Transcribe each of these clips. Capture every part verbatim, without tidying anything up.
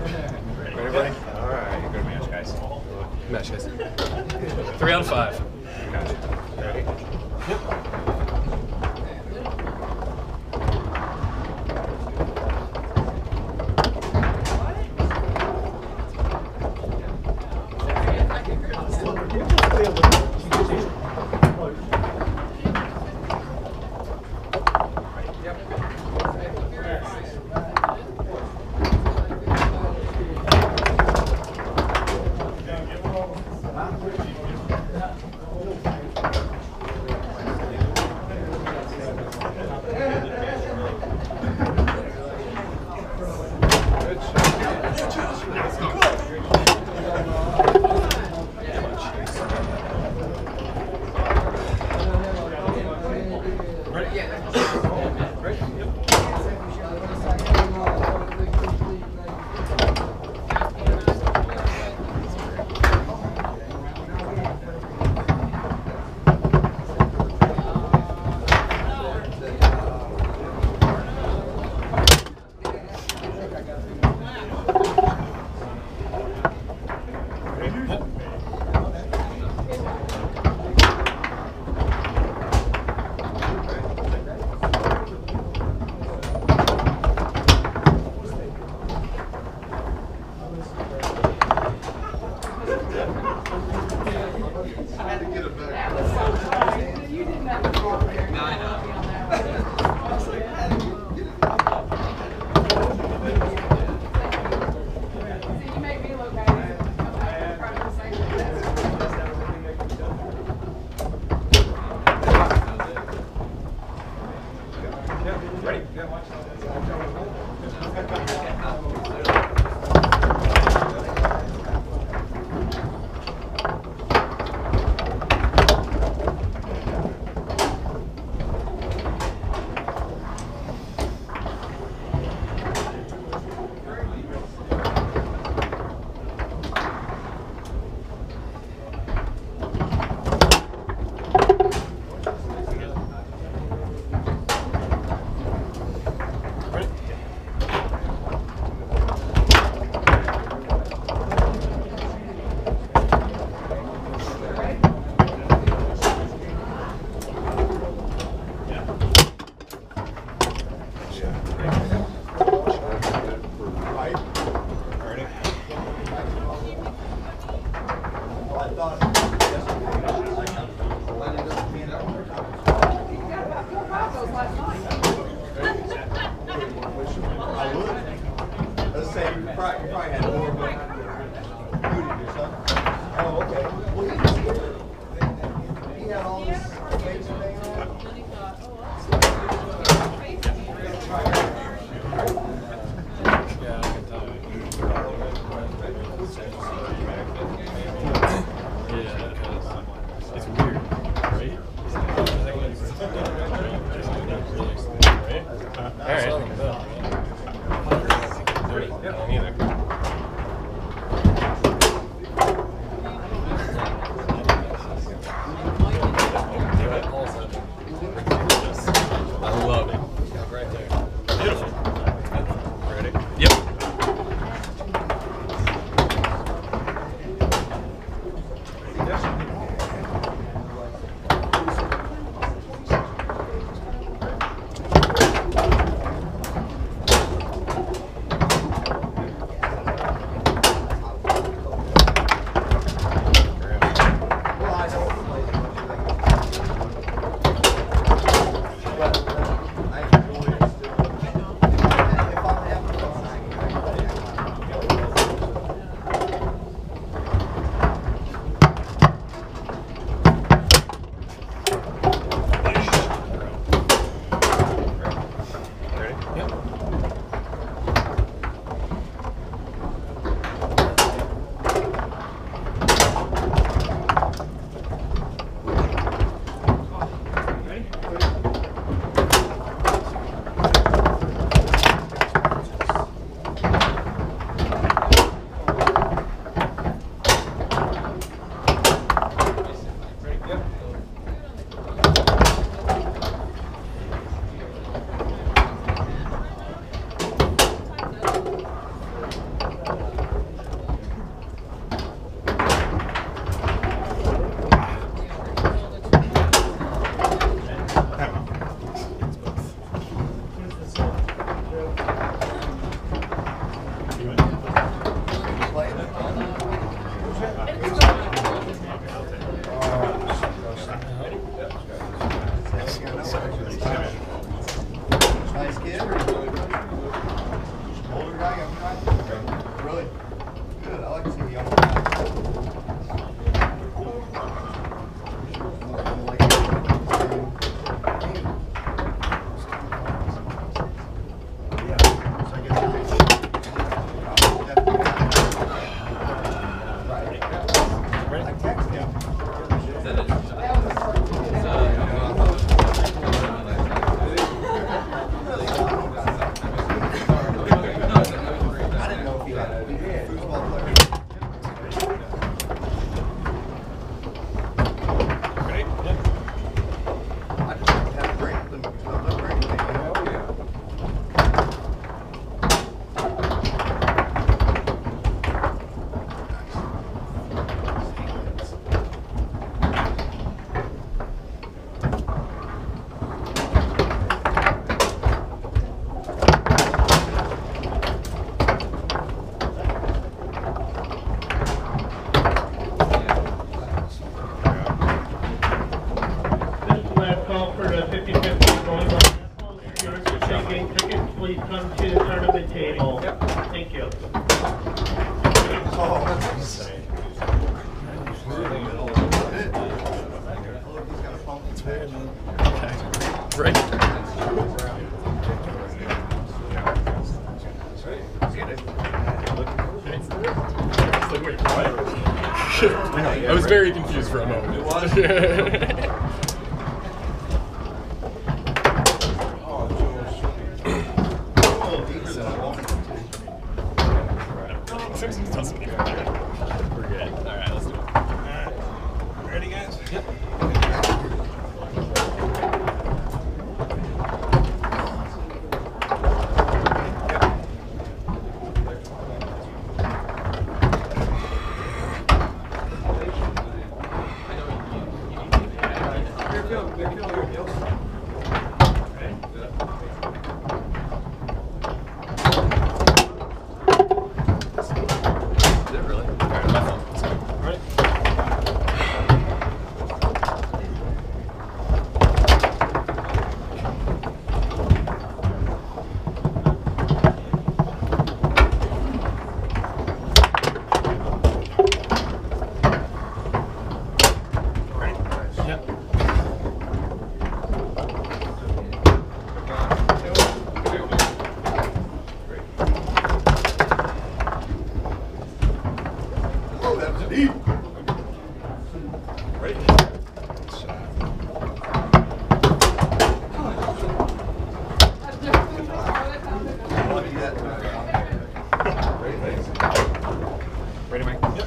Ready, buddy? All right. Good match, guys. Match, guys. Three out of five. Gotcha. Ready? Yep. I was very confused for a moment. It was? Doesn't even matter. We're good. All right, let's do it. All right. Ready, guys? Yep. Ready, Mike? Yep.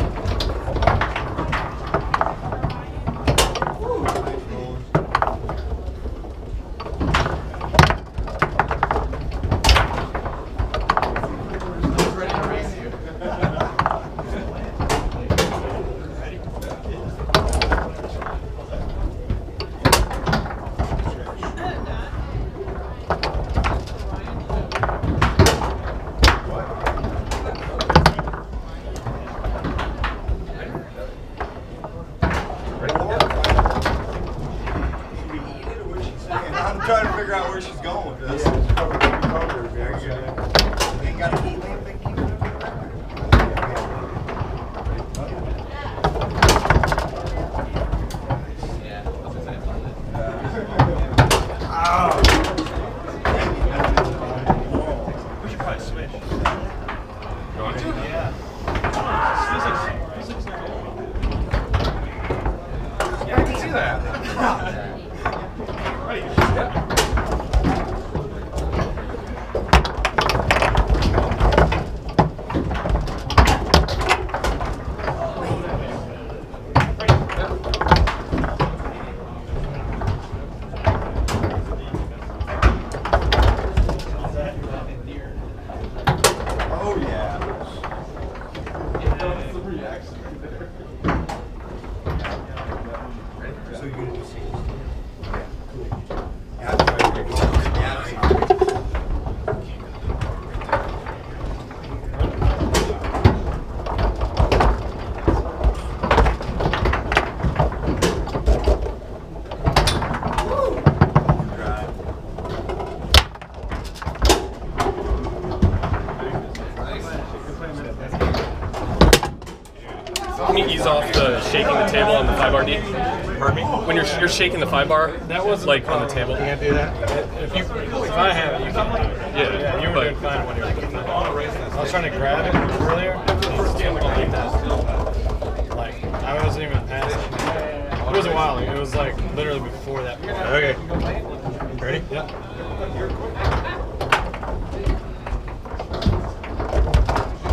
I'm trying to figure out where she's going with this. Ain't got a heat lamp that keeps it We should probably switch. You want to? Yeah. Yeah, I can see that. Ready? Yeah. Oh yeah. So you're gonna do singles? Yeah, cool. Yeah, that's right. Yeah, that's right. Can you ease off the shaking the table on the five R D? Pardon me? When you're you're shaking the five bar, That wasn't like the on the problem. table. You can't do that. If you, if I have it, you can't do it. Yeah, Yeah, you were but- doing fine when you were doing that. I was trying to grab it earlier. Like that. Like I wasn't even past it. It was a while ago. It was like literally before that. Okay. Ready? Yep.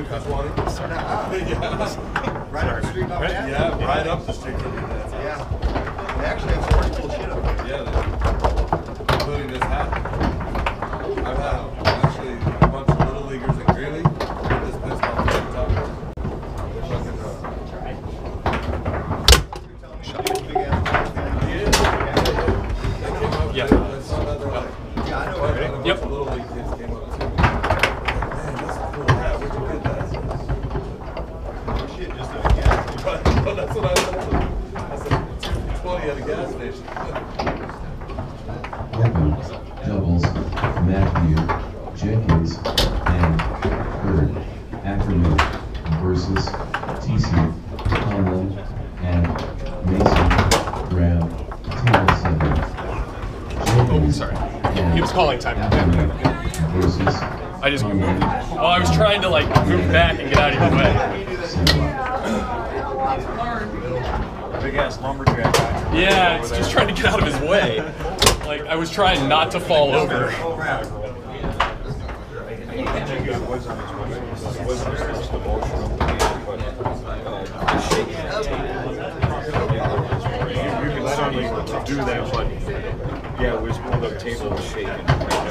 twenty? Yeah. Right up the street off that? Yeah, right up the street from your dad's house. Yeah. They actually have some pretty cool shit up there. Yeah, they, including this hat. I've had actually a bunch of little leaguers in Greeley. This place called TikTok. They're fucking, uh, Big ass guys, man. he is. They came up Yeah. there, I saw that, they're like, Yeah, I know. a Right? bunch Yep. of little league kids came up to me. Man, that's a cool hat. Where'd you get that? Shit, just a gas. But that's what I told them. I said, two twenty at a gas station. Weapon, doubles, Matthew, Jenkins, and Bird. Afternoon versus T C, Conlon, and Mason, Graham, table seven. Jenkins sorry. and He was calling time. Afternoon versus I just moved. Conlon, Well, I was trying to like move back and get out of your way. Big ass lumberjack guy. Yeah, it's just trying to get out of his way. Like I was trying not to fall over. You can certainly do that, but yeah, it was one of the table was shaking.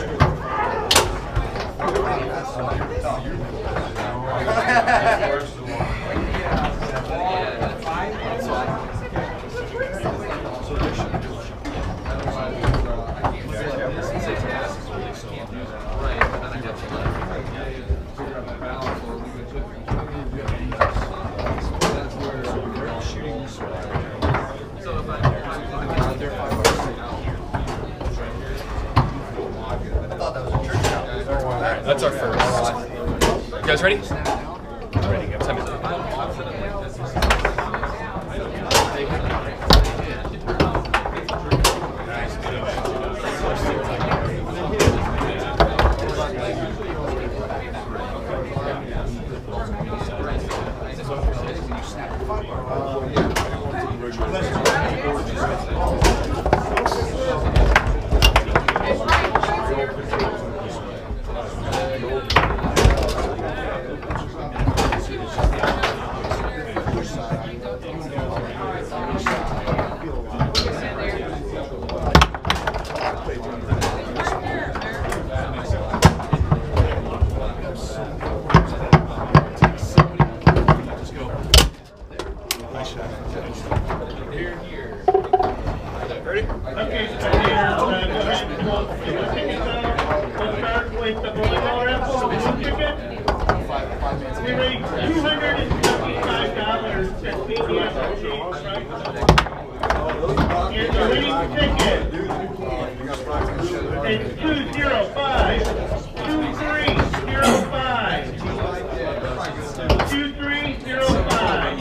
That's our first. You guys ready? Ready. Time is It's two zero five, two three zero five, two three zero five.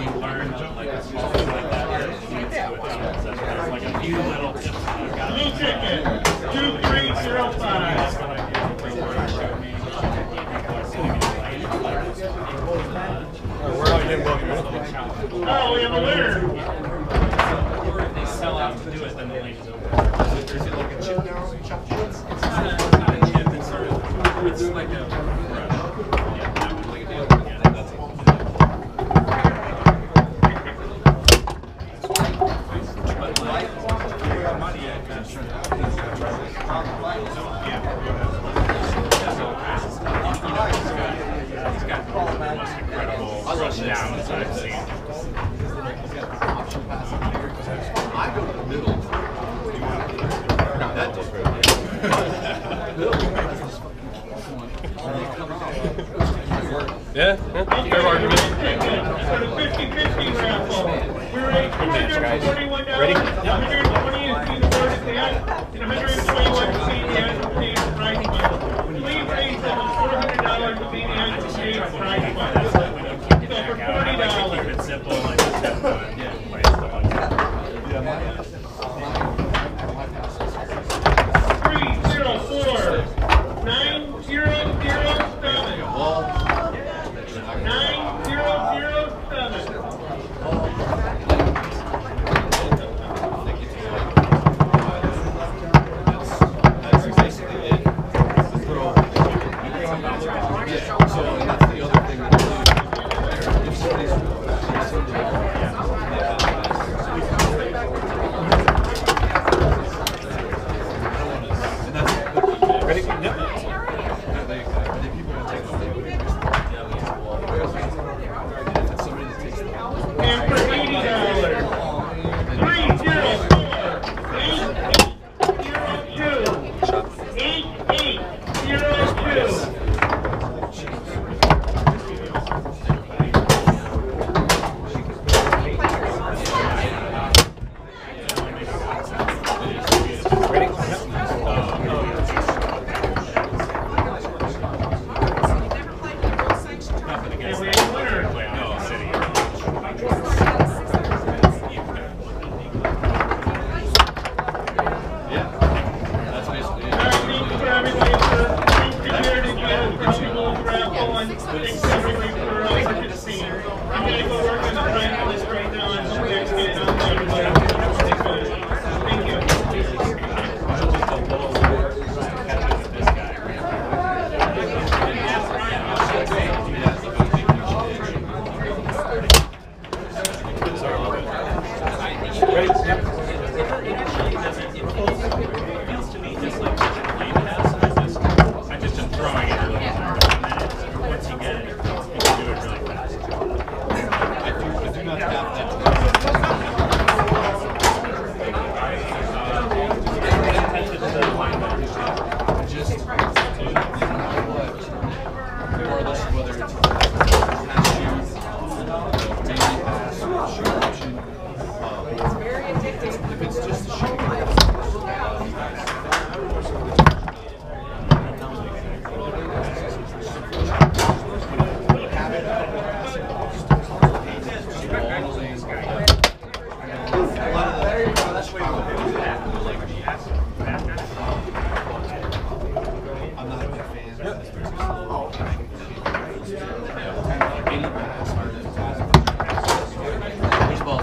Blue ticket, two three zero five. We're not getting welcome. Oh, we have a winner. Or if they sell out to do it, then the league's over. Is it like a chip now? It's not a, it's not a chip, it's sort of, it's like a, yeah, that would like a deal. Yeah, that's it. But like, we got money yet, man. He's got the most incredible rush downs I've seen. I go to the middle. That Yeah, yeah, fair argument. For the fifty fifty raffle, we're at two hundred forty-one dollars. Ready? one hundred twenty is being awarded to the and one hundred twenty-one to be the Astro State prize fund. Please raise almost four hundred dollars to be the Astro State prize fund. So for forty dollars. Keep it simple, like just have fun. Yeah, play stuff like that. three zero four, nine zero zero seven. nine zero zero seven. Which balls?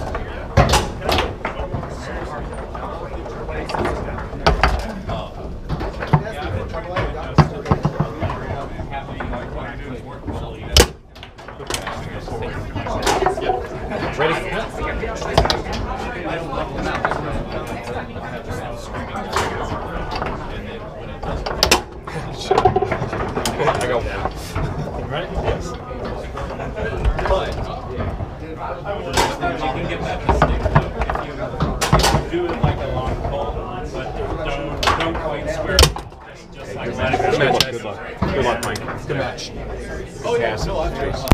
Ready? I go one. Ready? Yes. You can get that mistake though. If you do it like a long ball, but don't, don't quite square it. Just, just like that. Good luck. Good luck, Mike. Good match. Oh yeah, no, I